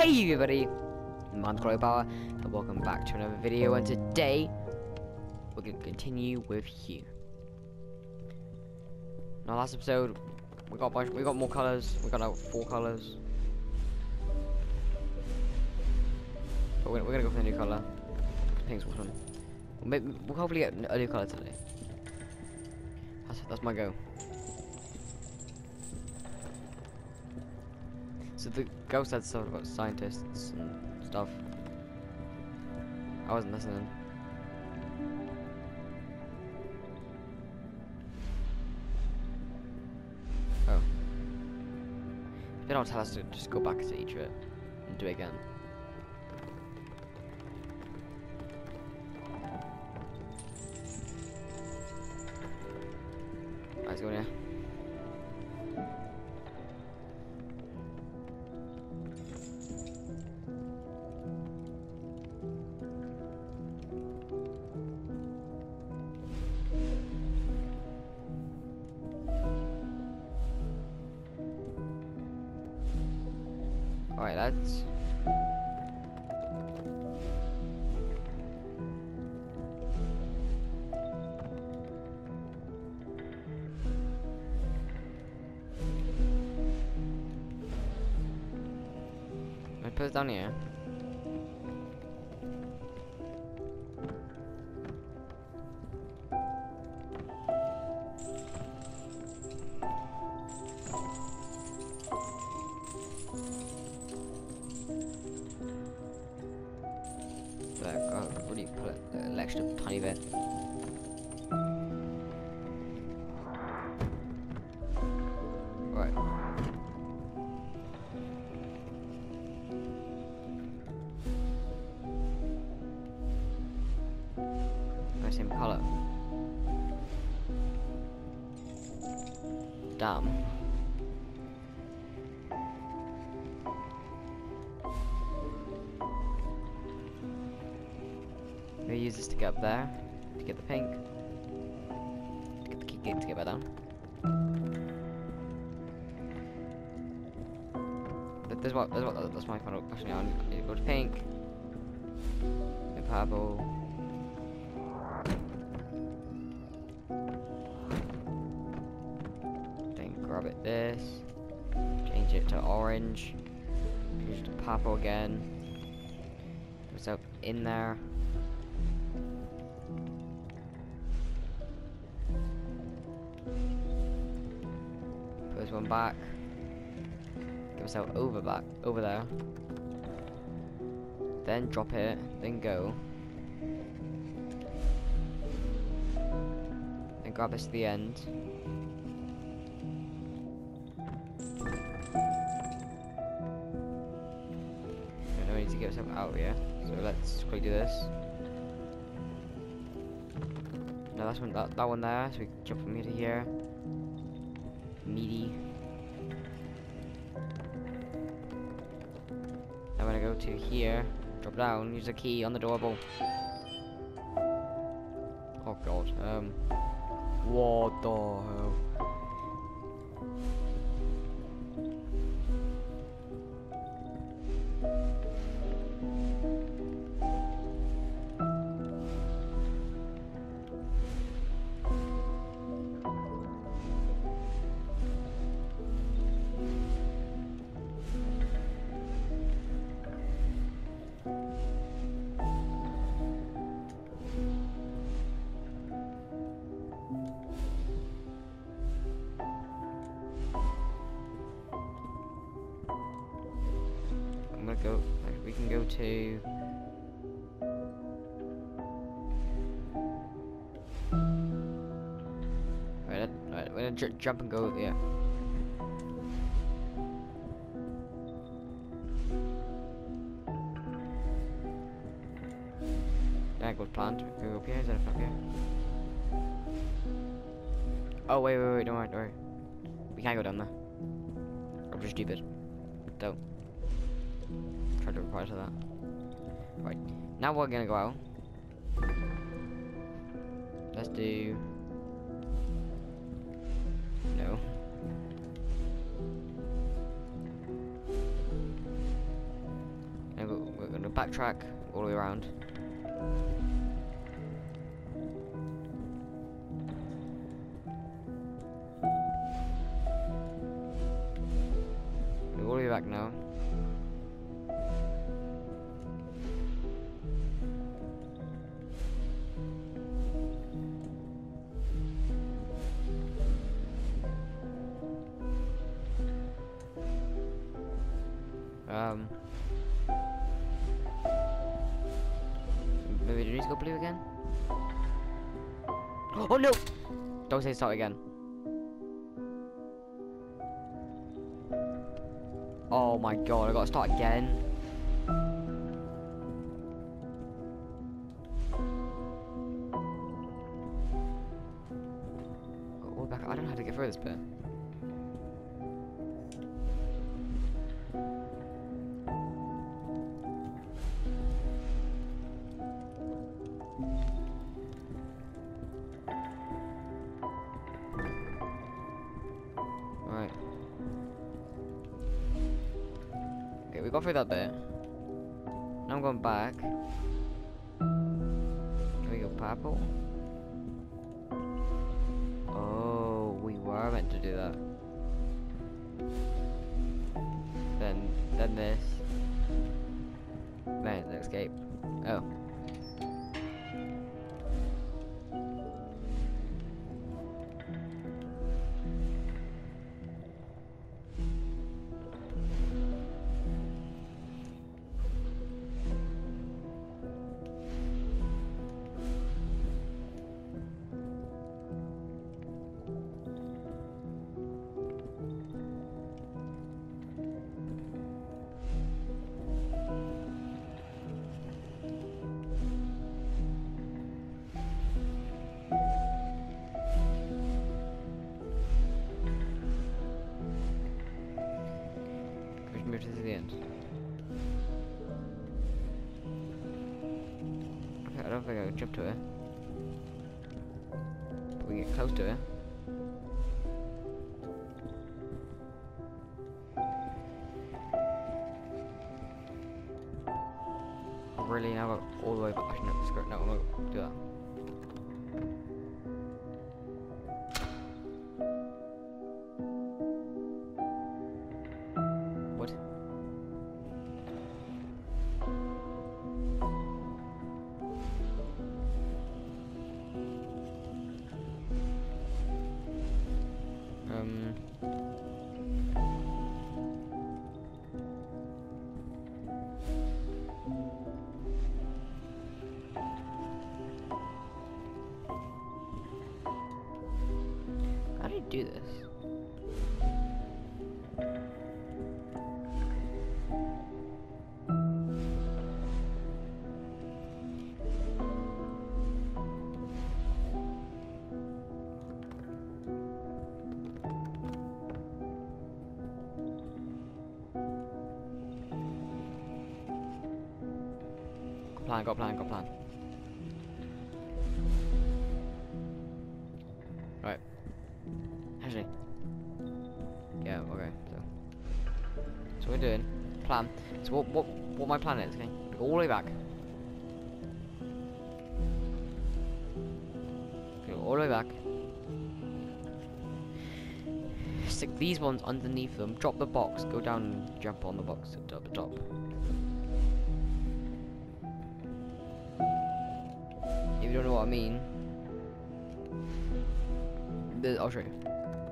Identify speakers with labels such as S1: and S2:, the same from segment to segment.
S1: Hey everybody, I'm Power, and welcome back to another video. And today we're gonna continue with Hue. In our last episode, we got more colors. We got like 4 colors. But we're gonna go for a new color. Pink's awesome. We'll hopefully get a new color today. That's my goal. So the ghost said stuff about scientists and stuff. I wasn't listening. Oh. They don't tell us to just go back to each of it and do it again. Alright, let's go in here. Alright, lads. I put it down here. Really put it an extra tiny bit. Right. Same color. Damn. We use this to get up there, to get the pink, to get the key gate to get back down. That's my final question. I need to go to pink, and purple. Then grab it this, change it to orange, change it to purple again. What's up in there? First one back. Give myself over there. Then drop it, then go. Then grab this to the end. I need to get myself out here. So let's quickly do this. No, that's one, that one there, so we can jump from here to here. Meaty. I'm gonna go to here, drop down, use the key on the doorbell. Oh god, what the hell? Go. We can go to. Right, we're gonna jump and go. Yeah. That was planned. Can we go up here? Is that up here? Oh wait, don't worry. We can't go down there. I'm just stupid. Don't. Try to reply to that. Right, now we're gonna go out. Let's do. No. backtrack all the way around. We're all the way back now. Maybe do you need to go blue again? Oh no! Don't say start again. Oh my god, I gotta start again. Oh, back. I don't know how to get through this bit. Right. Okay, we got through that bit. Now I'm going back. Can we go purple? Oh, we were meant to do that. Then this. Then the escape. Oh. Move to the end. Okay, I don't think I can jump to it. But we can get close to it. Really, now go all the way back. Actually, no, screw it. No, I'm gonna do that. What? How do you do this? Got plan. Right. Actually. Yeah, okay, so we're doing plan. So what my plan is, okay? We go all the way back. Go all the way back. Stick these ones underneath them, drop the box, go down and jump on the box at the top. If you don't know what I mean, I'll show you.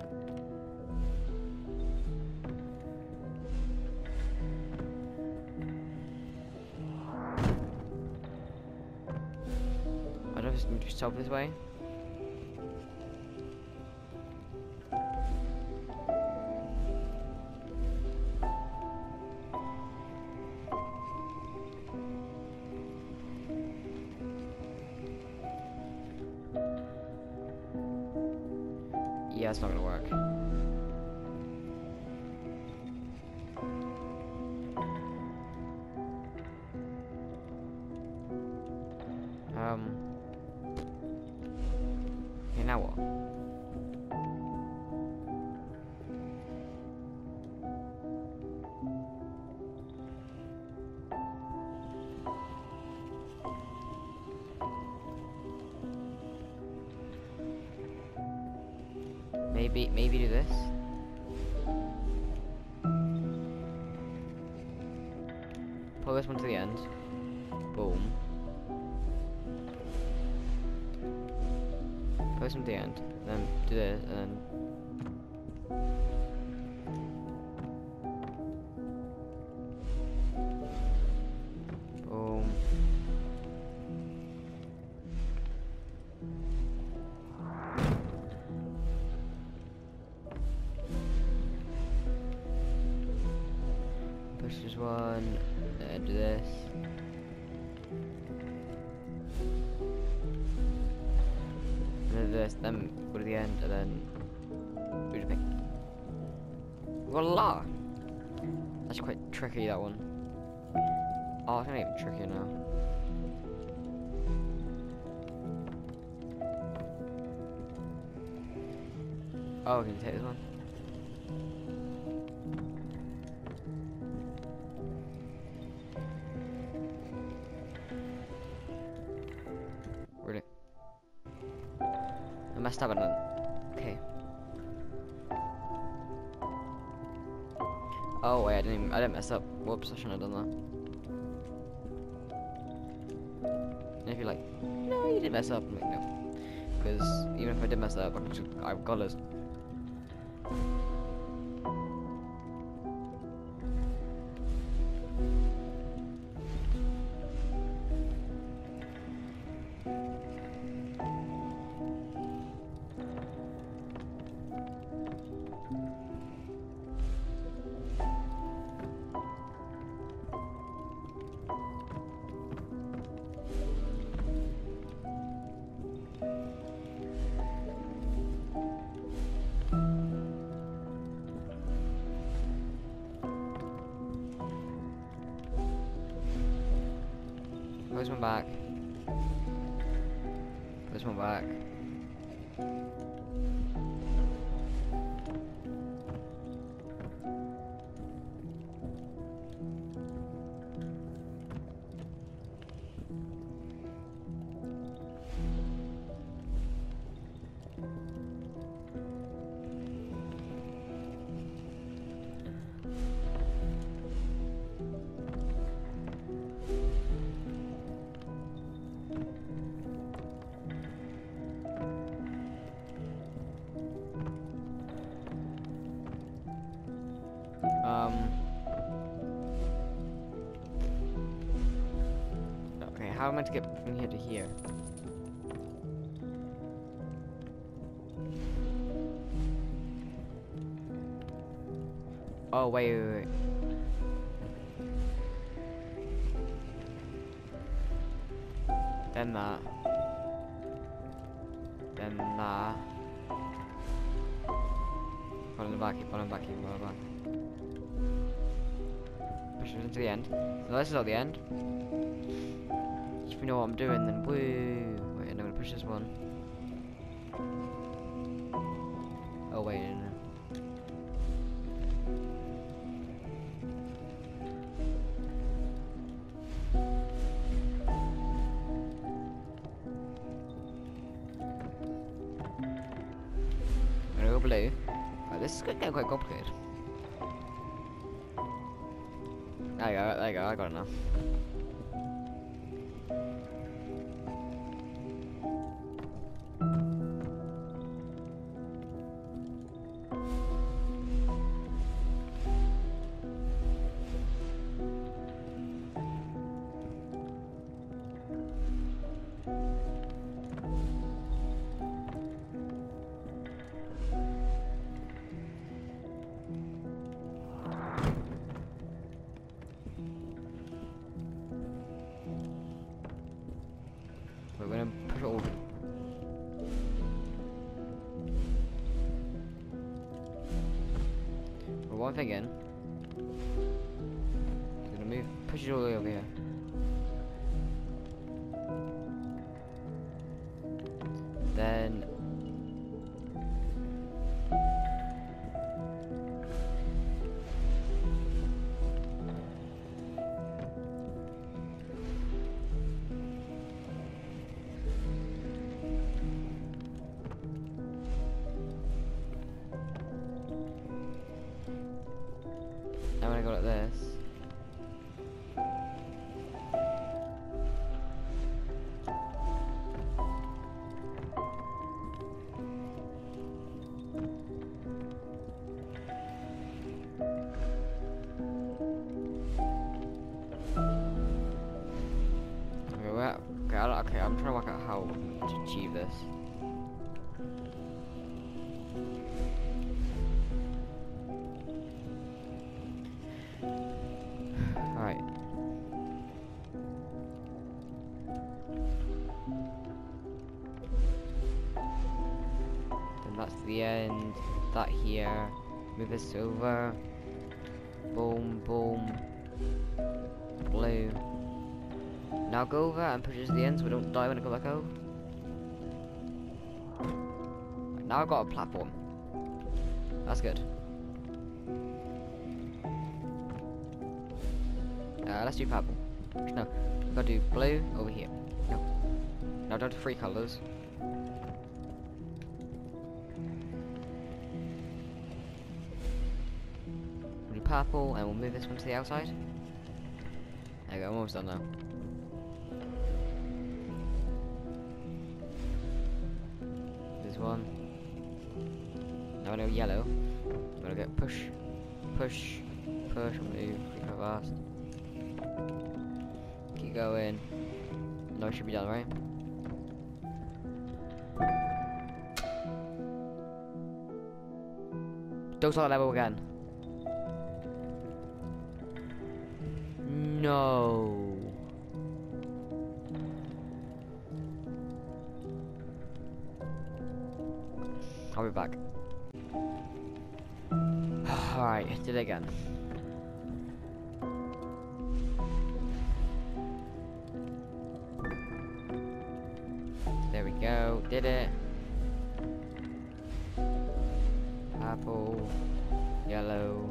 S1: I don't know if it's going to yourself this way. Yeah, it's not gonna work. Okay, now what? maybe do this. Pull this one to the end. Boom. Pull this one to the end. Then do this, and then. Boom. Push this one, and do this. And then this, then go to the end, and then do the pink. Voila! That's quite tricky, that one. Oh, it's not even trickier now. Oh, can you take this one? Really? I messed up on it. Okay. Oh wait, I didn't mess up. Whoops, I shouldn't have done that. And if you're like, no, you didn't mess up, I'm like, no. Because even if I did mess up, I've got this. Put this one back. Put this one back. Okay, how am I to get from here to here? Oh, wait. Then that. Then that. Follow back, follow back, follow back. Push it into the end. So this is not the end. If you know what I'm doing, then woo. Wait, I'm gonna push this one. Oh wait, no. I'm gonna go blue. Right, this is gonna get quite complicated. There you go, I got it now. We're gonna push it over. We're one thing in. We're gonna move, push it all the way over here. Then the end. That here. Move this over. Boom, boom. Blue. Now go over and push it to the end so we don't die when I go back out. Right, now I've got a platform. That's good. Let's do purple. No, we've got to do blue over here. No. Now down to 3 colours. We'll do purple and we'll move this one to the outside. There you go, I'm almost done now. This one. Now I know yellow. I'm gonna go push, push, push, and move pretty fast. Keep going. No, it should be done, right? Don't start that level again. No. I'll be back. Alright, did it again. There we go, did it. Purple, yellow,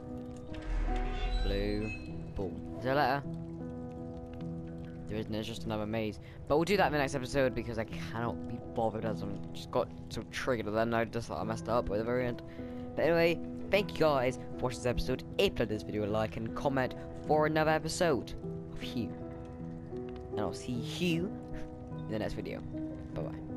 S1: blue, boom. Is there a letter? There isn't, it's just another maze. But we'll do that in the next episode because I cannot be bothered as I'm just got so triggered with them. I just thought I messed up by the very end. But anyway, thank you guys for watching this episode. If you liked this video, like and comment for another episode of Hugh. And I'll see you in the next video. Bye bye.